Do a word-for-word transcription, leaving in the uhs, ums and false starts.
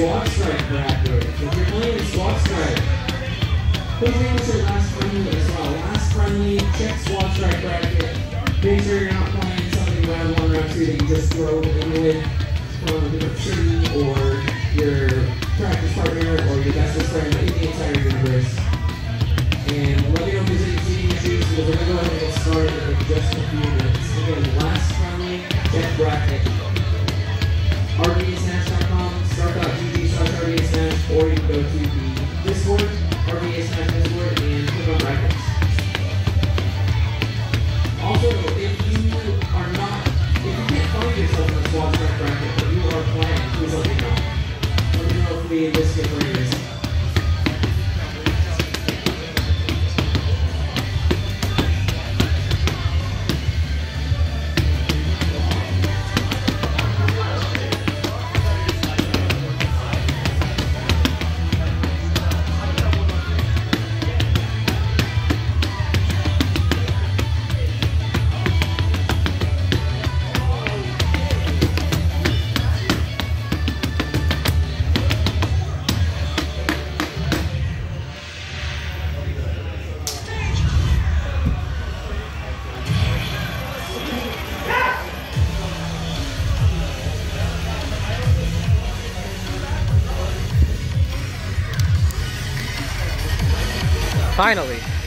squad strike bracket. If you're playing a squad strike, please make sure last friendly as well. Last friendly, check squad strike bracket. Make sure you're not playing something round one, round two that you just throw in with from a different city or your practice partner or your bestest friend in the entire universe. And let me know if there's any seating issues because we're going to go ahead and get started in just a few minutes. Again, last friendly, check bracket. R D S Nash dot com, start dot G G slash R D S Nash, or you can go to the Discord, R D S Nash Discord, and click on brackets. Also, if you are not, if you can't find yourself in a squad strike bracket, but you are playing, please let me know. Let me know if we list it for you. Finally.